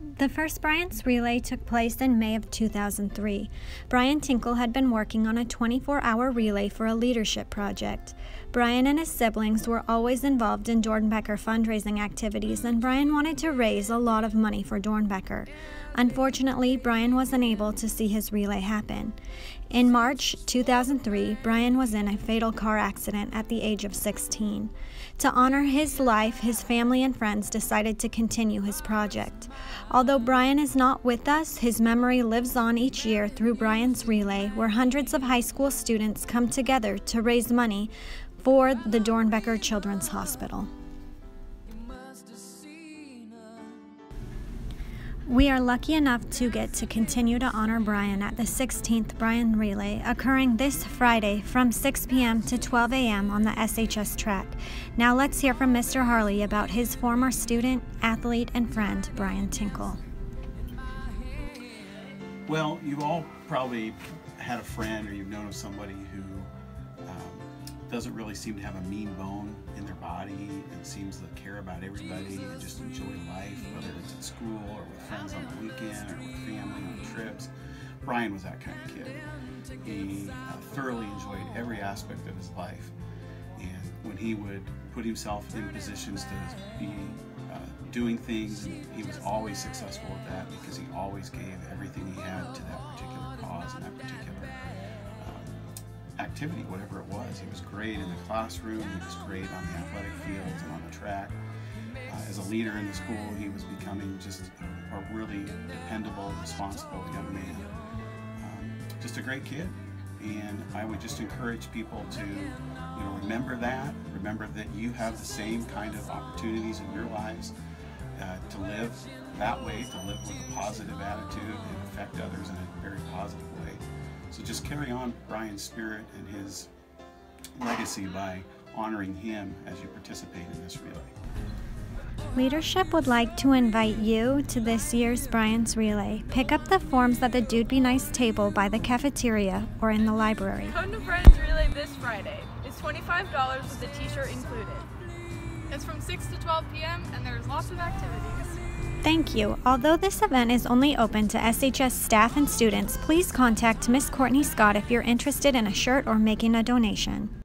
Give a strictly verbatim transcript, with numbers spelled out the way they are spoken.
The first Bryant's Relay took place in May of two thousand three. Brian Tinkle had been working on a twenty-four hour relay for a leadership project. Brian and his siblings were always involved in Doernbecher fundraising activities, and Brian wanted to raise a lot of money for Doernbecher. Unfortunately, Brian wasn't able to see his relay happen. In March two thousand three, Brian was in a fatal car accident at the age of sixteen. To honor his life, his family and friends decided to continue his project. Although Brian is not with us, his memory lives on each year through Brian's Relay, where hundreds of high school students come together to raise money for the Doernbecher Children's Hospital. We are lucky enough to get to continue to honor Brian at the sixteenth Brian Relay, occurring this Friday from six p m to twelve a m on the S H S track. Now let's hear from Mister Harley about his former student, athlete, and friend, Brian Tinkle. Well, you've all probably had a friend, or you've known of somebody who um, doesn't really seem to have a mean bone in their body and seems to care about everybody and just enjoy life, whether it's at school or with friends on the weekend or with family on trips. Brian was that kind of kid. He uh, thoroughly enjoyed every aspect of his life, and when he would put himself in positions to be uh, doing things, and he was always successful at that because he always gave everything he had to that particular cause and that particular activity, whatever it was. He was great in the classroom, he was great on the athletic fields and on the track. Uh, as a leader in the school, he was becoming just a, a really dependable, responsible young man. Um, just a great kid, and I would just encourage people to, you know, remember that, remember that you have the same kind of opportunities in your lives uh, to live that way, to live with a positive attitude and affect others in a very positive way. So just carry on Brian's spirit and his legacy by honoring him as you participate in this relay. Leadership would like to invite you to this year's Brian's Relay. Pick up the forms at the Dude Be Nice table by the cafeteria or in the library. Come to Brian's Relay this Friday. It's twenty-five dollars with a t-shirt included. It's from six to twelve p m and there's lots of activities. Thank you. Although this event is only open to S H S staff and students, please contact Miss Courtney Scott if you're interested in a shirt or making a donation.